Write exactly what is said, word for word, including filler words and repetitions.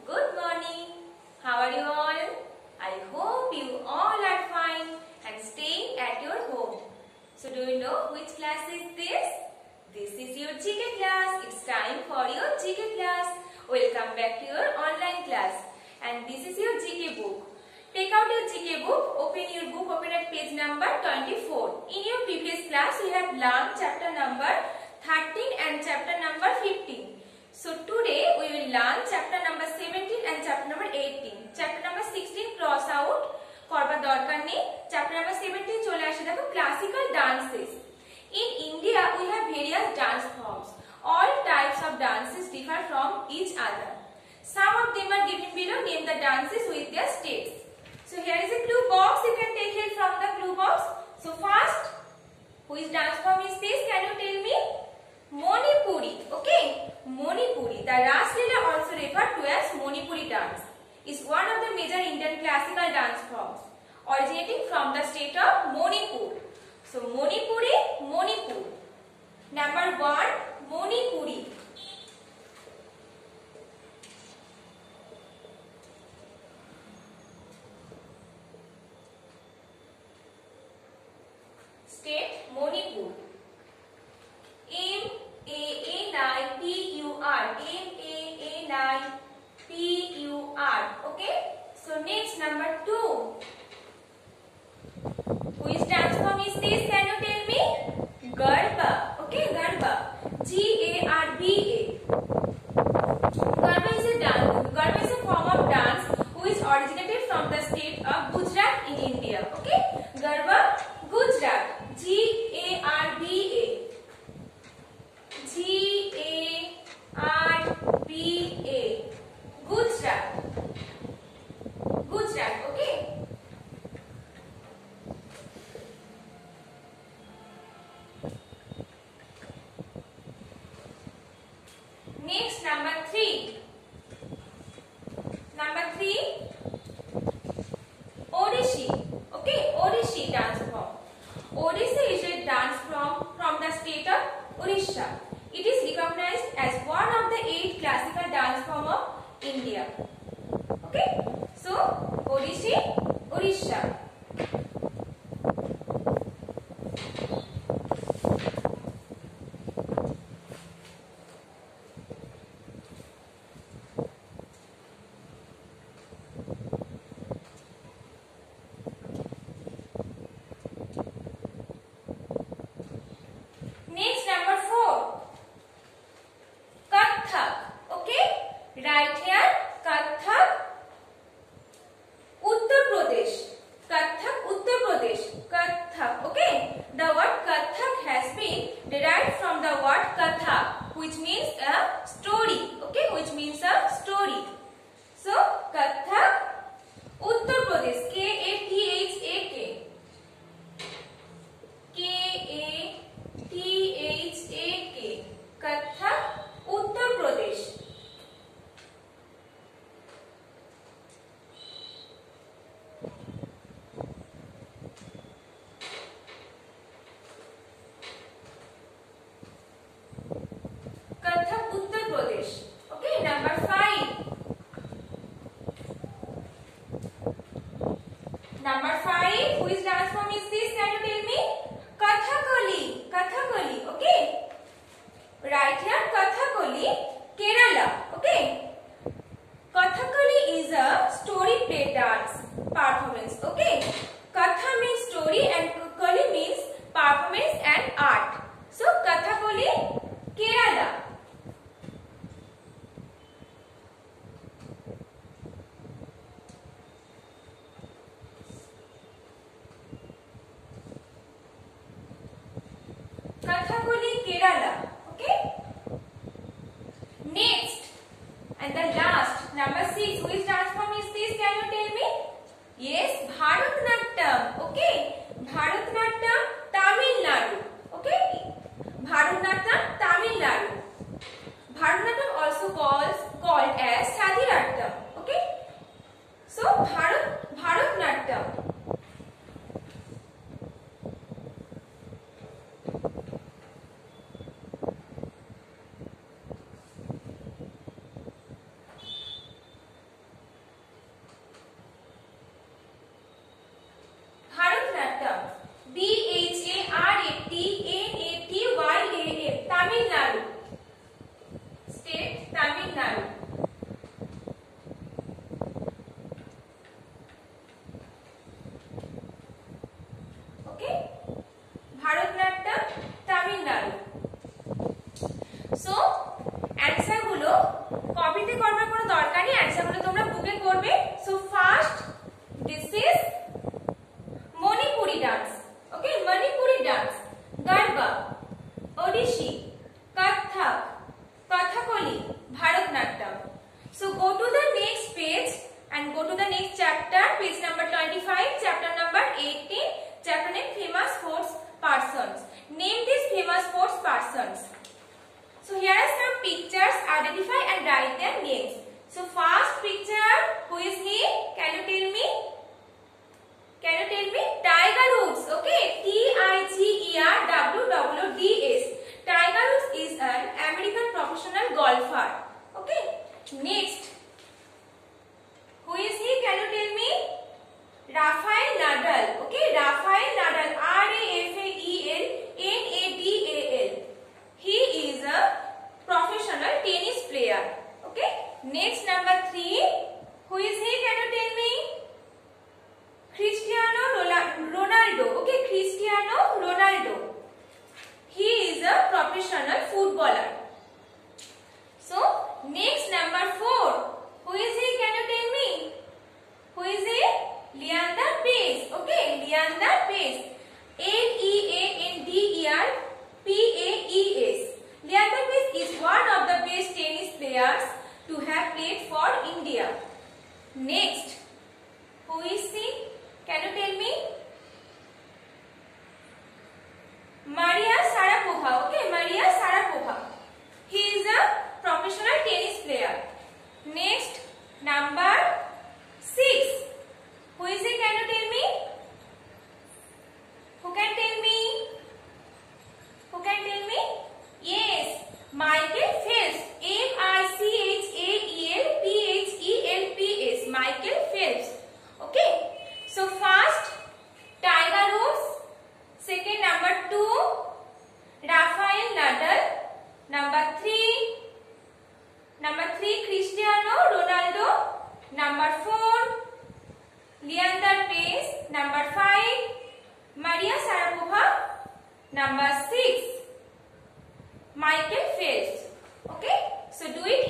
Good morning. How are you all? I hope you all are fine and staying at your home. So do you know which class is this? This is your G K class. It's time for your G K class. Welcome back to your online class. And this is your G K book. Take out your G K book. Open your book. Open at page number twenty-four. In your previous class, we have learned chapter number thirteen and chapter number fifteen. So today we will learn chapter number seventeen and chapter number eighteen. Chapter number sixteen cross out korbar dorkar nei. Chapter number seventeen chole ashe dekho classical dances. In India we have various dance forms. All types of dances differ from each other. Some of them are given below. Name the dances with their states. So here is a clue box. You can take help from the clue box. So first, which dance form is this? Can you tell me? Manipuri. Okay. Manipuri. The Ras Leela, also referred to as Manipuri dance, is one of the major Indian classical dance forms originating from the state of Manipur. So Manipuri, Manipur. Number one, Manipuri. State Manipur. M A N I P U R. M A N I P U R. Okay. So next, number two. Which dance form is this? Can you tell me? Garba. Okay, Garba. G A R B A. Garba is a dance. Garba is a form of dance which originated from the state of Gujarat in India. Okay. Garba, Gujarat. G A R B A. G A R B A. Gujarat. Gujarat. Okay. Next, number three. Number three, Odissi. Okay, Odissi dance form. Odissi is a dance form from the state of Orissa. It is recognized as one of the eight classical dance form of India. Okay, so Odissi, Orissa. Number five, which dance form is this? Can you tell me? Kathakali. Kathakali. Okay. Right here, Kathakali, Kerala. Okay. Kathakali is a story play dance performance. Okay. Katha means story and Kali means performance and art. So Kathakali, Kerala. Kathakali, Kerala. Okay. Next and the last, number six. Which dance form is this? Can you tell me? Yes, Bharatnatyam. Okay. Bharatnatyam, Tamil Nadu. Okay. Bharatnatyam, Tamil Nadu. Bharatnatyam also calls called as Sadhirattam. Okay. So Bharat Bharatnatyam. Tamil Nadu. Okay, Bharatanatyam Tamil Nadu. So answer গুলো কপিতে করবার কোনো দরকার নেই, answer গুলো তোমরা বুকে করবে। So first, this is Manipuri dance. Okay, Manipuri dance, garba, Odissi, Kathak, Kathakali, Bharatanatyam. So go to the next page and go to the next chapter, page number twenty-five, chapter number eighteen, chapter name famous sports persons. Name these famous sports persons. So here are some pictures, identify and write their names. So first picture, who is he? Can you tell me? Can you tell me? Tiger Woods. Okay, T I G E R W W D S. Tiger Woods is an American professional golfer. Okay. Next, who is he? Can you tell me? Rafael Nadal. Okay, Rafael Nadal. R A F A E L N A D A L. He is a professional tennis player. Okay. Next, number three. Who is he? Can you tell me? Cristiano Ronaldo. Okay, Cristiano Ronaldo. He is a professional footballer. So, next number four. Who is he? Can you tell me? Who is he? Leander Paes. Okay, Leander Paes. L E A N D E R P A E S. Leander Paes is one of the best tennis players to have played for India. Next, who is he? Can you tell me? Maria Sharapova. Okay, Maria Sharapova. He is a professional tennis player. Next, number six. Who is he? Can you tell me? Who can tell me? Who can tell me? Yes, Michael Phelps. M I C H A E L P H E L P S. Michael Phelps. Okay. So first, Tiger Woods. Second, number two, Rafael Nadal. Number three, number three, Cristiano Ronaldo. Number four, Leander Paes. Number five, Maria Sharapova. Number six, Michael Phelps. Okay, so do it